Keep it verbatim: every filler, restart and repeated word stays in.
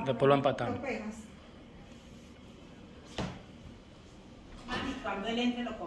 Después lo empatamos. Lo pegas. Mami, cuando él entre lo